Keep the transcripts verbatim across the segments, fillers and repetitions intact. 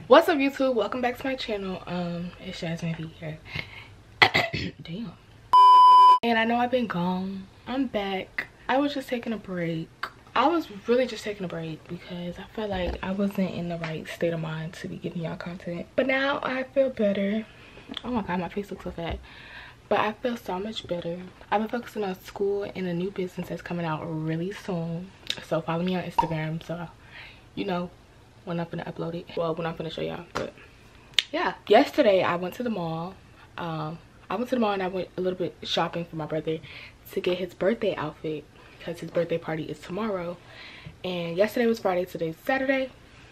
What's up, YouTube? Welcome back to my channel. Um it's Jasmine V here. Damn. And I know I've been gone. I'm back. I was just taking a break. I was really just taking a break because I felt like I wasn't in the right state of mind to be giving y'all content, but now I feel better. Oh my god, my face looks so fat, but I feel so much better. I've been focusing on school and a new business that's coming out really soon, so follow me on Instagram so you know when I'm gonna upload it, well, when I'm gonna show y'all. But yeah, yesterday I went to the mall. um I went to the mall and I went a little bit shopping for my brother to get his birthday outfit because his birthday party is tomorrow. And yesterday was Friday, today's Saturday.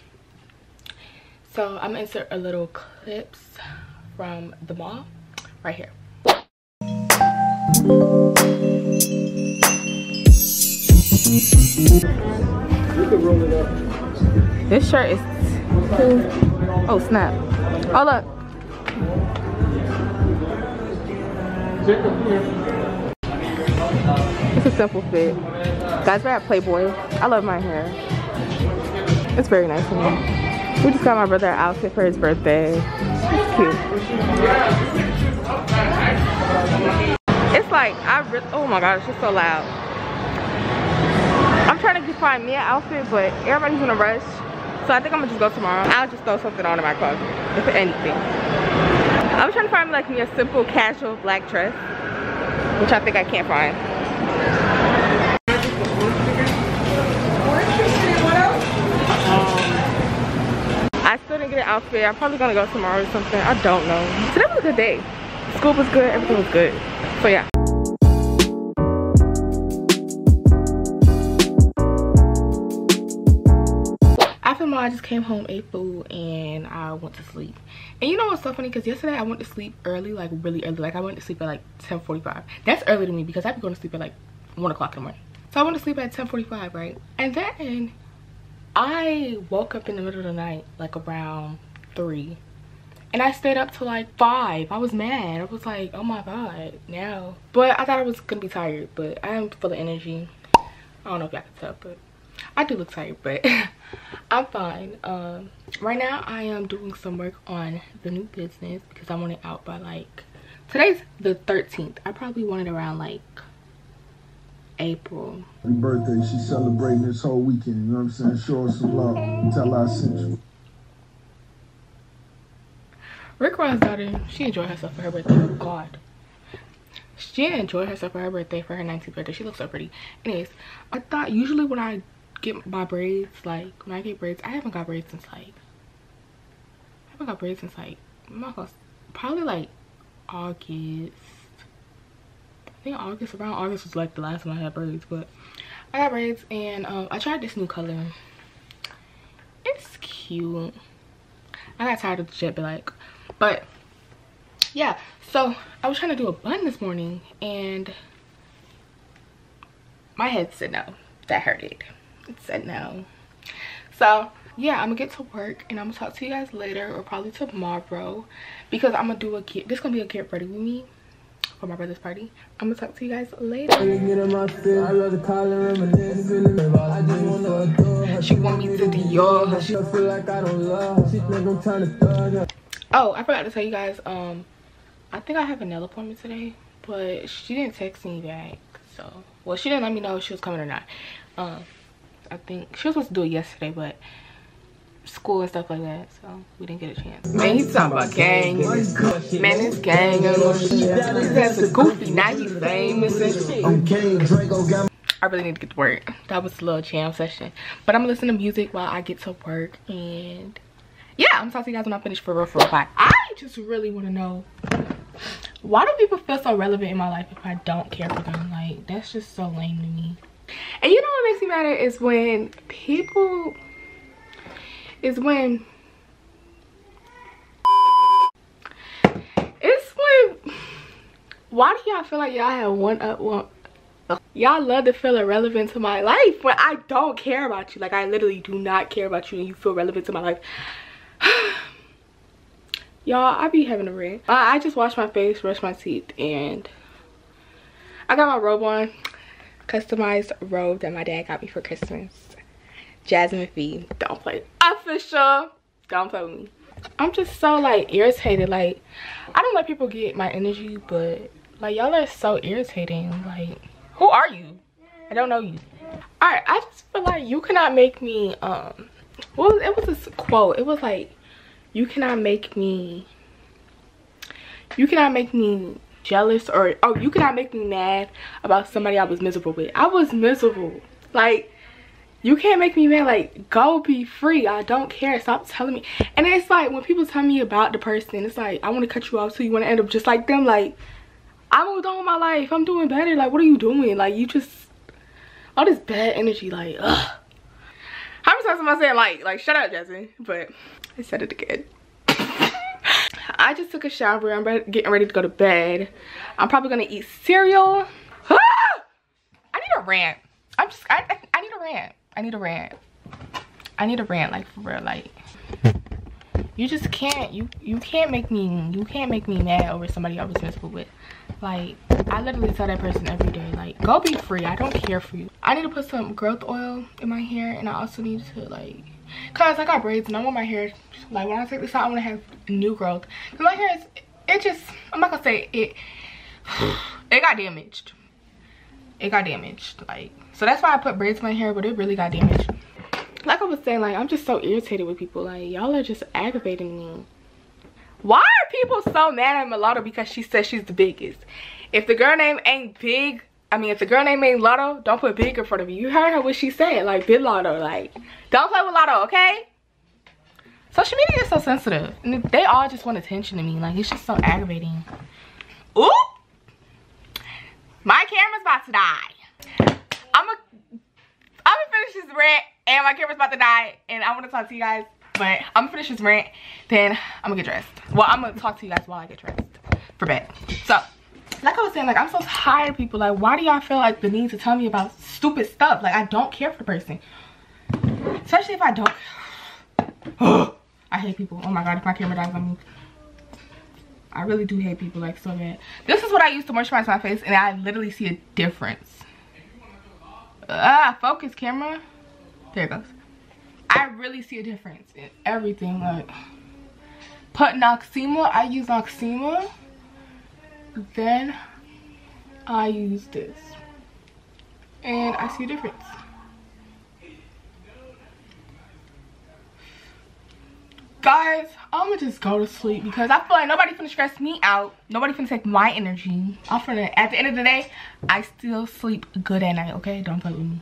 So I'm gonna insert a little clips from the mall right here. You can roll it up. This shirt is cool. Oh snap. Oh look. It's a simple fit. Guys, we're at Playboy. I love my hair. It's very nice in here. We just got my brother an outfit for his birthday. It's cute. It's like, I really, oh my god, it's just so loud. I'm trying to find me an outfit, but everybody's in a rush. So I think I'm gonna just go tomorrow. I'll just throw something on in my closet, if anything. I was trying to find like me a simple, casual black dress, which I think I can't find. Um, I still didn't get an outfit. I'm probably gonna go tomorrow or something. I don't know. Today was a good day. School was good. Everything was good. So yeah. I just came home, ate food, and I went to sleep. And you know what's so funny? Because yesterday I went to sleep early, like really early. Like I went to sleep at like ten forty-five. That's early to me because I'd be going to sleep at like one o'clock in the morning. So I went to sleep at ten forty-five, right? And then I woke up in the middle of the night, like around three. And I stayed up till like five. I was mad. I was like, oh my god, now. But I thought I was going to be tired, but I am full of energy. I don't know if y'all can tell, but I do look tired, but I'm fine. Um, right now I am doing some work on the new business because I want it out by like, today's the thirteenth. I probably want it around like April. Happy birthday, she's celebrating this whole weekend, you know what I'm saying? Show us some love. Tell her I sent you. Rick Ross's daughter, she enjoyed herself for her birthday. Oh god. She enjoyed herself for her birthday, for her nineteenth birthday. She looks so pretty. Anyways, I thought usually when I get my braids, like when I get braids, I haven't got braids since like I haven't got braids since like I'm not gonna, probably like August. I think August, around August was like the last time I had braids. But I got braids and um I tried this new color. It's cute. I got tired of the jet black, but yeah. So I was trying to do a bun this morning and my head said no. That hurted. It said no. So yeah, I'm gonna get to work and I'm gonna talk to you guys later or probably tomorrow because I'm gonna do a get, this gonna be a get ready with me for my brother's party. I'm gonna talk to you guys later. She want me to Dior. Oh, I forgot to tell you guys, um I think I have a nail appointment today, but she didn't text me back. So, well, she didn't let me know if she was coming or not. Um, I think she was supposed to do it yesterday, but school and stuff like that, so we didn't get a chance. Man, he's talking about gang. Man, it's gang. That's a goofy, now he's famous and shit. I really need to get to work. That was a little jam session. But I'm gonna listen to music while I get to work, and yeah, I'm gonna talk to you guys when I finish for real, for real. Bye. I just really want to know, why do people feel so relevant in my life if I don't care for them? Like, that's just so lame to me. And you know what makes me mad is when people, is when, it's when, why do y'all feel like y'all have one up, one, y'all love to feel irrelevant to my life when I don't care about you. Like, I literally do not care about you and you feel relevant to my life. Y'all, I be having a rant. I, I just washed my face, brushed my teeth, and I got my robe on. Customized robe that my dad got me for Christmas. Jasmine V. Don't play. Official. Don't play with me. I'm just so like irritated. Like, I don't let people get my energy, but like y'all are so irritating. Like, who are you? I don't know you. All right, I just feel like you cannot make me um well, it was this quote. It was like, you cannot make me you cannot make me jealous, or oh, you cannot make me mad about somebody I was miserable with. I was miserable. Like, you can't make me mad. Like, go be free. I don't care. Stop telling me. And it's like, when people tell me about the person, it's like, I want to cut you off so you want to end up just like them. Like, I moved on with my life. I'm doing better. Like, what are you doing? Like, you just, all this bad energy. Like, ugh. How many times am I saying like, like, shut up, Jasmine? But I said it again. I just took a shower. I'm ready, getting ready to go to bed. I'm probably gonna eat cereal. Ah! I need a rant. I'm just, I, I, I need a rant. I need a rant. I need a rant, like, for real. Like, you just can't, you, you can't make me, you can't make me mad over somebody I was miserable with. Like, I literally tell that person every day, like, go be free. I don't care for you. I need to put some growth oil in my hair, and I also need to, like, cause I got braids and I want my hair, like, when I take this out, I want to have new growth. Cause my hair is, it just, I'm not gonna say it, it got damaged. It got damaged, like, so that's why I put braids in my hair, but it really got damaged. Like I was saying, like, I'm just so irritated with people. Like, y'all are just aggravating me. Why are people so mad at Mulatto because she says she's the biggest? If the girl name ain't big, I mean, if the girl name ain't Lotto, don't put big in front of you. You heard her what she said, like, Big Lotto. Like, don't play with Lotto, okay? Social media is so sensitive, and they all just want attention to me. Like, it's just so aggravating. Ooh, my camera's about to die. I'm gonna, I'm gonna finish this rant, and my camera's about to die, and I want to talk to you guys. But I'm gonna finish this rant, then I'm gonna get dressed. Well, I'm gonna talk to you guys while I get dressed for bed. So, like I was saying, like, I'm so tired of people. Like, why do y'all feel like the need to tell me about stupid stuff? Like, I don't care for the person, especially if I don't. I hate people. Oh my god, if my camera dies on me, I really do hate people, like, so bad. This is what I use to moisturize my face, and I literally see a difference. Ah, focus, camera. There it goes. I really see a difference in everything. Like, put Noxema. I use Noxema. Then I use this, and I see a difference. Guys, I'm gonna just go to sleep because I feel like nobody finna stress me out. Nobody finna take my energy. I'm finna, at the end of the day, I still sleep good at night, okay? Don't play with me.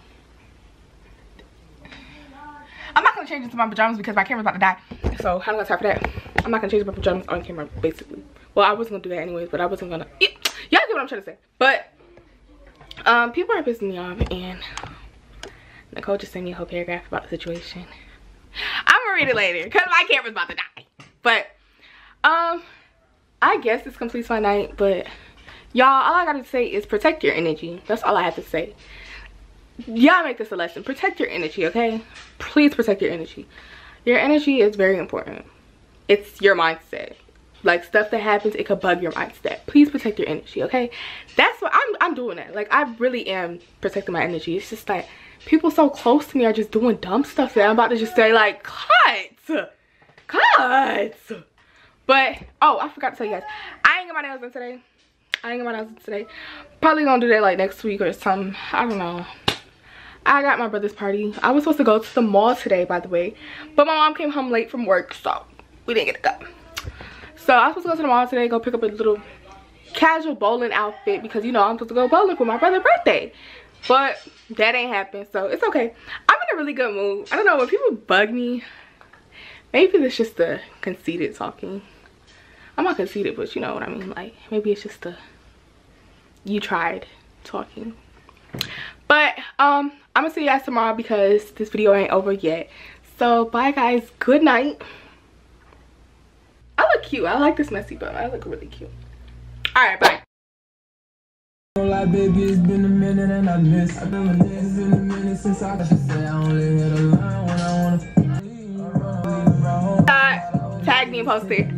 I'm not gonna change into my pajamas because my camera's about to die. So I don't got time for that. I'm not gonna change my pajamas on camera, basically. Well, I wasn't gonna do that anyways, but I wasn't gonna. Yeah, y'all get what I'm trying to say. But um, people are pissing me off, and Nicole just sent me a whole paragraph about the situation. I'm gonna read it later because my camera's about to die. But um, I guess this completes my night. But y'all, all I gotta say is protect your energy. That's all I have to say. Y'all make this a lesson. Protect your energy, okay? Please protect your energy. Your energy is very important. It's your mindset. Like, stuff that happens, it could bug your mindset. Please protect your energy, okay? That's what I'm I'm doing that. Like, I really am protecting my energy. It's just like people so close to me are just doing dumb stuff that I'm about to just say, like, cut. Cut. But oh, I forgot to tell you guys, I ain't get my nails done today. I ain't get my nails done today. Probably gonna do that like next week or something. I don't know. I got my brother's party. I was supposed to go to the mall today, by the way, but my mom came home late from work, so we didn't get to go. So I was supposed to go to the mall today, go pick up a little casual bowling outfit because, you know, I'm supposed to go bowling for my brother's birthday. But that ain't happened, so it's okay. I'm in a really good mood. I don't know, when people bug me, maybe it's just the conceited talking. I'm not conceited, but you know what I mean. Like, maybe it's just the you tried talking. But um I'm gonna see you guys tomorrow because this video ain't over yet. So bye guys, good night. I look cute. I like this messy bun. I look really cute. All right, bye. Like, baby, it's been a minute and I miss. I've been it's been a minute since I say I only hit a line when I wanna. Uh, tag me and post it.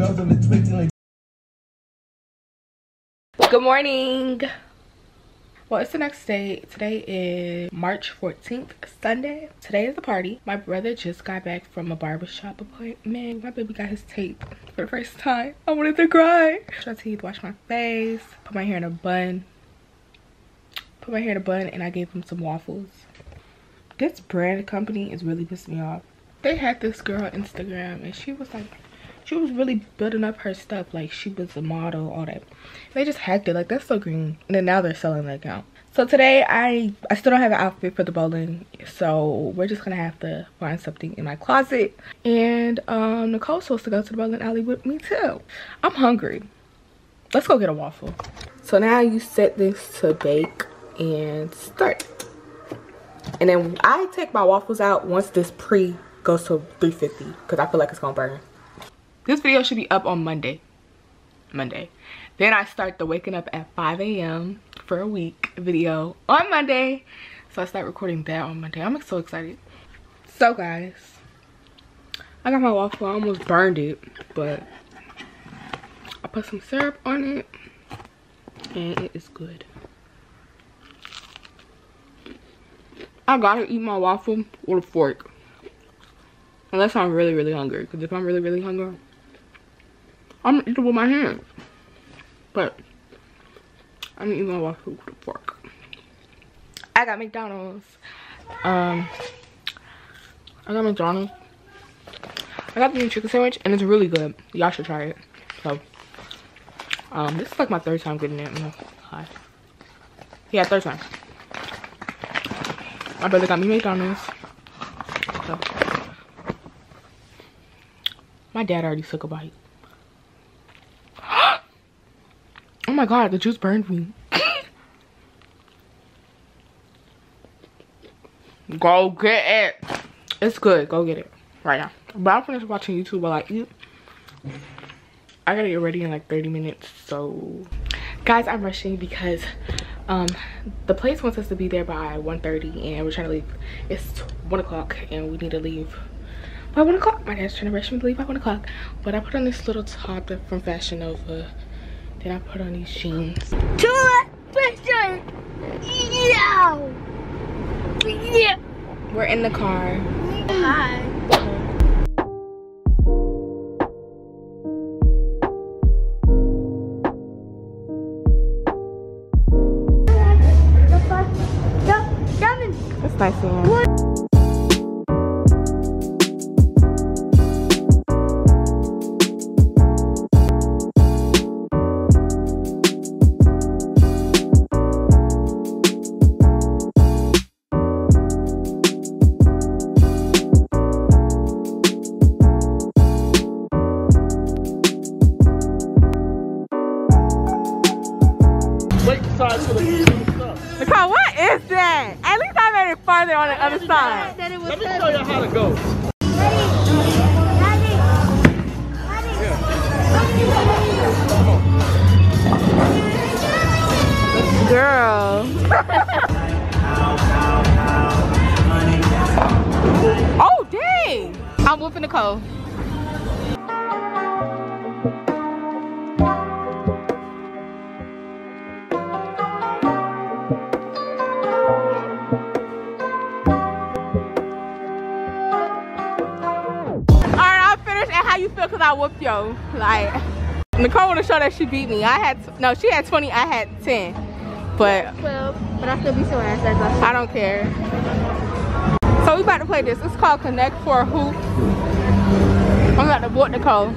Good morning. Well, it's the next day. Today is March fourteenth, Sunday. Today is the party. My brother just got back from a barbershop appointment. My baby got his tape for the first time. I wanted to cry. Brush my teeth, wash my face, put my hair in a bun. Put my hair in a bun, and I gave him some waffles. This brand company is really pissing me off. They had this girl on Instagram, and she was like, she was really building up her stuff like she was a model, all that. They just hacked it. Like, that's so green. And then now they're selling the account. So today I I still don't have an outfit for the bowling, so we're just gonna have to find something in my closet. And um Nicole's supposed to go to the bowling alley with me too. I'm hungry. Let's go get a waffle. So now you set this to bake and start. And then I take my waffles out once this pre goes to three fifty because I feel like it's gonna burn. This video should be up on Monday. Monday. Then I start the waking up at five A M for a week video on Monday. So I start recording that on Monday. I'm so excited. So guys, I got my waffle. I almost burned it, but I put some syrup on it and it is good. I gotta eat my waffle with a fork. Unless I'm really, really hungry. Because if I'm really, really hungry, I'm gonna eat it with my hands. But I'm gonna eat my waffle with a fork. I got McDonald's. Um, I got McDonald's. I got the new chicken sandwich and it's really good. Y'all should try it. So, um, this is like my third time getting it. No, hi. Yeah, third time. My brother got me McDonald's. So, my dad already took a bite. Oh my god, the juice burned me. Go get it. It's good. Go get it right now. But I'm finished watching YouTube while I eat. I gotta get ready in like thirty minutes. So, guys, I'm rushing because um the place wants us to be there by one thirty and we're trying to leave. It's one o'clock and we need to leave by one o'clock. My dad's trying to rush me to leave by one o'clock. But I put on this little top from Fashion Nova. Then I put on these jeans. Tulip Fisher! Yeah! Yeah! We're in the car. Hi. It's nice seeing. Nicole, what is that? At least I made it farther on the other side. Let me show you how to go. Girl. Oh, dang. I'm whooping Nicole. How you feel? Cause I whooped yo. Like, Nicole wanna show that she beat me. I had no, she had twenty, I had ten. But twelve, but I still be so ass as I don't care. So we about to play this. It's called Connect for a Hoop. I'm about to whoop Nicole.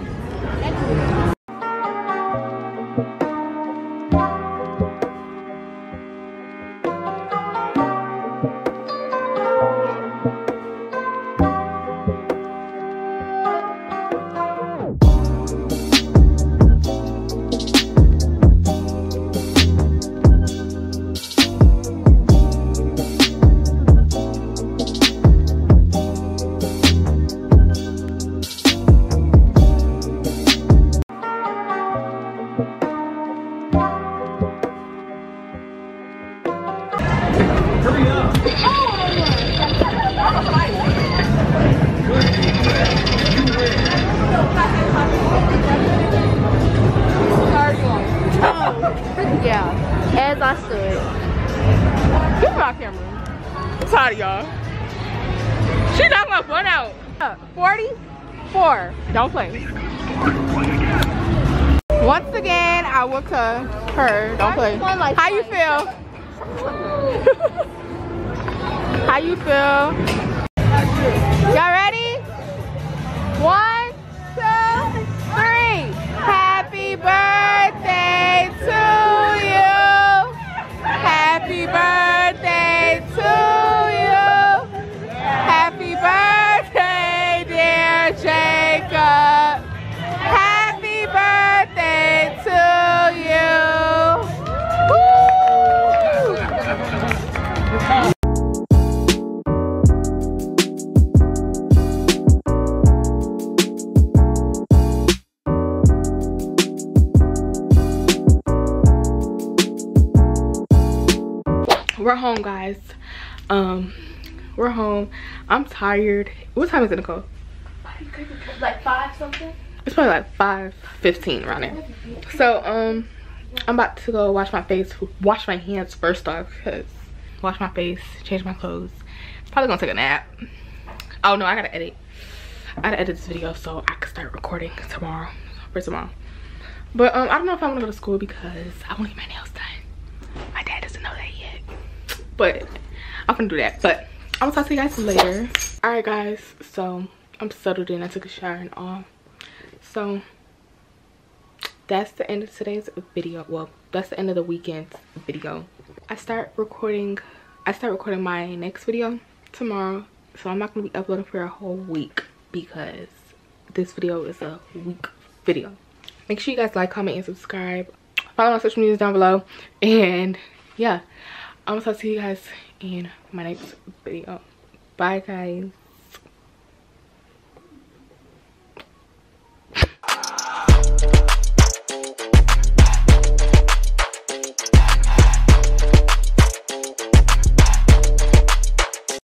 talk, Cameron. I'm tired of y'all. She knocked my butt out. forty-four. Don't play. Once again, I whooped her. Her. Don't play. How you feel? How you feel? Y'all ready? One, two, three. Happy birthday to you. Happy birthday to you. Happy birthday, dear Jacob. Happy birthday to you. Woo! We're home, guys. Um, we're home. I'm tired. What time is it, Nicole? Like five something? It's probably like five fifteen around there. So, um, I'm about to go wash my face, wash my hands first off, because wash my face, change my clothes. Probably gonna take a nap. Oh no, I gotta edit. I gotta edit this video so I can start recording tomorrow, for tomorrow. But um, I don't know if I'm gonna go to school because I wanna get my nails done. My dad doesn't know that yet. But I'm gonna do that. But I'm gonna talk to you guys later. All right, guys. So I'm settled in. I took a shower and all. So that's the end of today's video. Well, that's the end of the weekend's video. I start recording. I start recording my next video tomorrow. So I'm not gonna be uploading for a whole week because this video is a week video. Make sure you guys like, comment, and subscribe. Follow my social medias down below. And yeah. I'm gonna talk to you guys in my next video. Bye, guys.